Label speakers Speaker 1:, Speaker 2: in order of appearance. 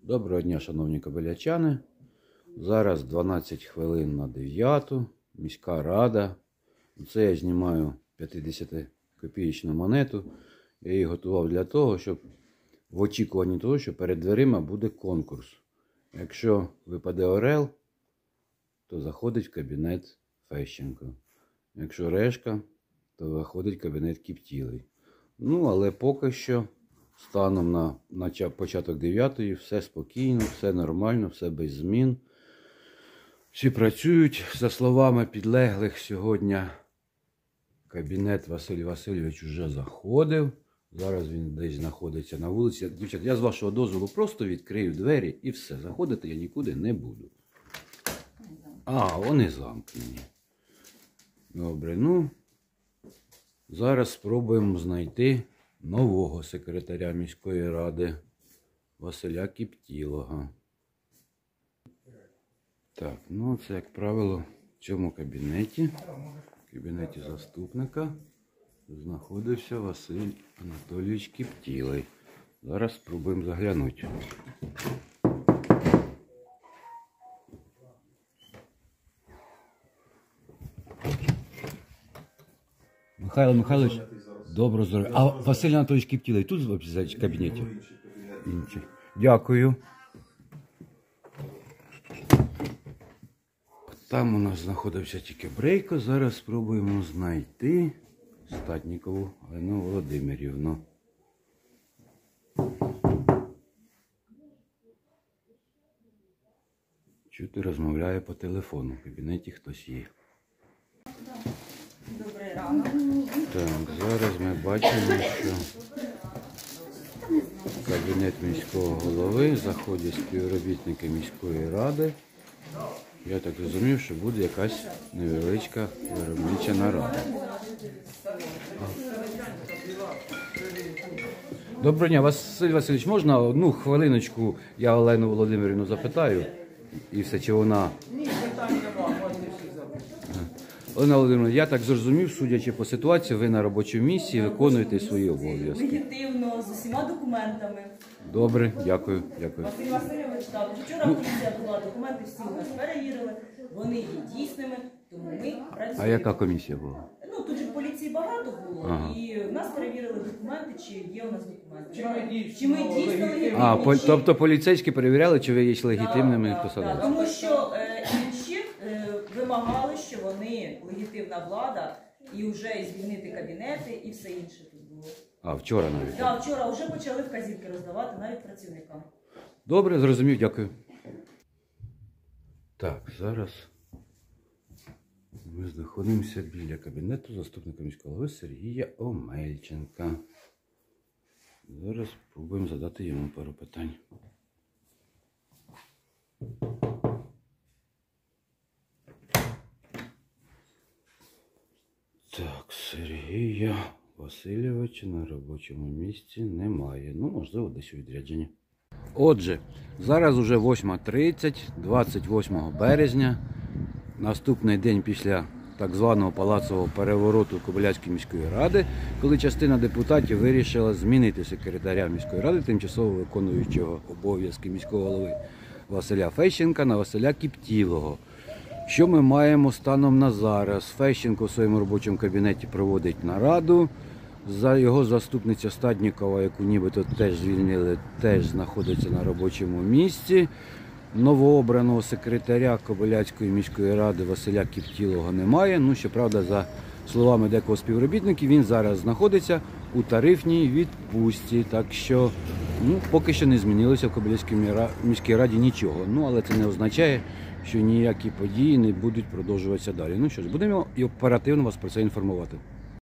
Speaker 1: Доброго дня, шановні кобилячани. Зараз 12 хвилин на 9, міська рада. Це я знімаю 50-копієчну монету. Я її готував для того, щоб в очікуванні того, що перед дверима буде конкурс. Якщо випаде орел, то заходить в кабінет Фещенко. Якщо решка, то виходить в кабінет Кіптілий. Ну, але поки що, станом на початок 9-ї, все спокійно, все нормально, все без змін. Всі працюють. За словами підлеглих, сьогодні кабінет Василь Васильович вже заходив. Зараз він десь знаходиться на вулиці. Дівчата, я з вашого дозволу просто відкрию двері і все. Заходити я нікуди не буду. А, вони замкнені. Добре, ну, зараз спробуємо знайти нового секретаря міської ради Василя Кіптілого. Так, ну це, як правило, в цьому кабінеті, в кабінеті заступника, знаходився Василь Анатолійович Кіптілий. Зараз спробуємо заглянути. Михайло Михайлович, доброго здоров'я. А Василь Анатолійович Кіптілий тут в кабінеті? Інший. Дякую. Там у нас знаходився тільки Брейко. Зараз спробуємо знайти Статнікову Галину Володимирівну. Чути, розмовляє по телефону. В кабінеті хтось є.
Speaker 2: Добрий ранок.
Speaker 1: Так, зараз ми бачимо, що в кабінет міського голови заходять співробітники міської ради. Я так розумів, що буде якась невеличка виробнича нарада. Доброго дня, Василь Васильович, можна одну хвилиночку я Олену Володимирівну запитаю? І все, чи вона...
Speaker 3: Ні, питань нема, можете всі запитати.
Speaker 1: Олена Володимирівна, я так зрозумів, судячи по ситуації, ви на робочому місці виконуєте свої обов'язки.
Speaker 2: Легітимно, з усіма документами.
Speaker 1: Добре, дякую, дякую.
Speaker 2: Василь Васильович, так, вчора комісія була, документи всі у нас перевірили, вони є дійсними, тому ми працюємо.
Speaker 1: А яка комісія була?
Speaker 2: Ну, тут же в поліції багато було,
Speaker 1: Ага.
Speaker 2: і в нас перевірили документи, чи є у нас документи.
Speaker 3: Чи ми дійсно
Speaker 2: легітимні.
Speaker 1: Тобто поліцейські перевіряли, чи ви є легітимними
Speaker 2: Так,
Speaker 1: посадовцями?
Speaker 2: тому що інші вимагали, що вони легітимна влада, і вже і звільнити кабінети, і все інше тут було.
Speaker 1: А, вчора навіть.
Speaker 2: Так, вчора вже почали вказівки роздавати навіть працівникам.
Speaker 1: Добре, зрозумів, дякую. Так, зараз ми знаходимося біля кабінету заступника міського голови Сергія Омельченка. Зараз спробуємо задати йому пару питань. Так, Сергія Васильовича на робочому місці немає. Ну, можливо, десь у відрядженні. Отже, зараз уже 8:30, 28 березня. Наступний день після так званого палацового перевороту Кобиляцької міської ради, коли частина депутатів вирішила змінити секретаря міської ради, тимчасово виконуючого обов'язки міського голови Василя Фещенка на Василя Кіптілого. Що ми маємо станом на зараз? Фещенко в своєму робочому кабінеті проводить нараду. Його заступниця Статнікова, яку нібито теж звільнили, теж знаходиться на робочому місці. Новообраного секретаря Кобиляцької міської ради Василя Кіптілого немає. Ну, щоправда, за словами декого співробітників, він зараз знаходиться у тарифній відпустці. Так що, поки що не змінилося в Кобиляцькій міській раді нічого. Ну, але це не означає, що ніякі події не будуть продовжуватися далі. Ну що ж, будемо і оперативно вас про це інформувати.